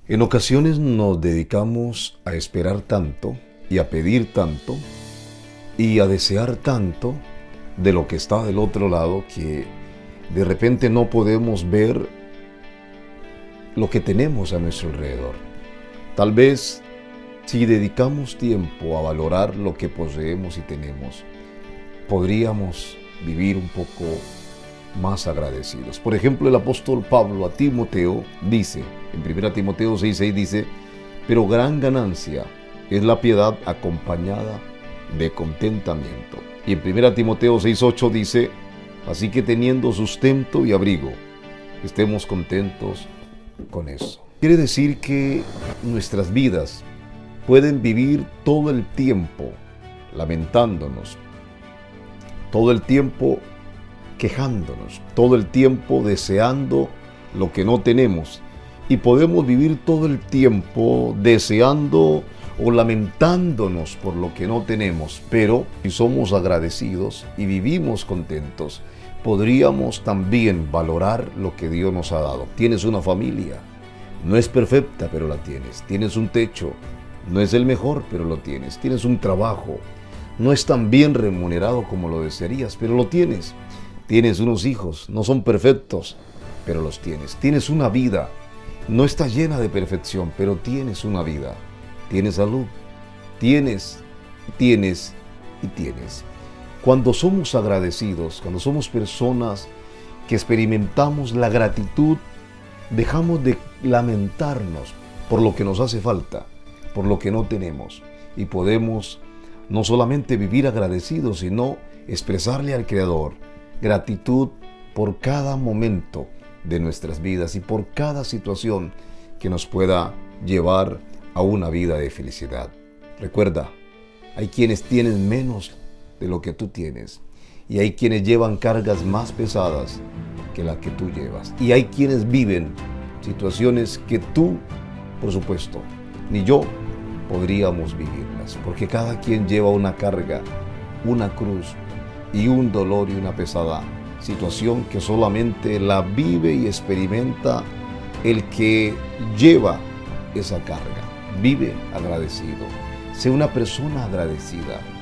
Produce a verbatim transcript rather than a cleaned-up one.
En ocasiones nos dedicamos a esperar tanto y a pedir tanto y a desear tanto de lo que está del otro lado que de repente no podemos ver lo que tenemos a nuestro alrededor. Tal vez si dedicamos tiempo a valorar lo que poseemos y tenemos, podríamos vivir un poco más agradecidos. Por ejemplo, el apóstol Pablo a Timoteo dice, en primera Timoteo seis seis dice, pero gran ganancia es la piedad acompañada de contentamiento. Y en primera Timoteo seis ocho dice, así que teniendo sustento y abrigo, estemos contentos con eso. Quiere decir que nuestras vidas pueden vivir todo el tiempo lamentándonos, todo el tiempo quejándonos, todo el tiempo deseando lo que no tenemos, y podemos vivir todo el tiempo deseando o lamentándonos por lo que no tenemos, pero si somos agradecidos y vivimos contentos, podríamos también valorar lo que Dios nos ha dado. Tienes una familia, no es perfecta, pero la tienes. Tienes un techo, no es el mejor, pero lo tienes. Tienes un trabajo, no es tan bien remunerado como lo desearías, pero lo tienes. Tienes unos hijos, no son perfectos, pero los tienes. Tienes una vida, no está llena de perfección, pero tienes una vida. Tienes salud, tienes, tienes y tienes. Cuando somos agradecidos, cuando somos personas que experimentamos la gratitud, dejamos de lamentarnos por lo que nos hace falta, por lo que no tenemos, y podemos no solamente vivir agradecidos, sino expresarle al Creador gratitud por cada momento de nuestras vidas y por cada situación que nos pueda llevar a una vida de felicidad. Recuerda, hay quienes tienen menos de lo que tú tienes, y hay quienes llevan cargas más pesadas que la que tú llevas, y hay quienes viven situaciones que tú, por supuesto, ni yo podríamos vivirlas, porque cada quien lleva una carga, una cruz y un dolor y una pesada situación que solamente la vive y experimenta el que lleva esa carga. Vive agradecido, sé una persona agradecida.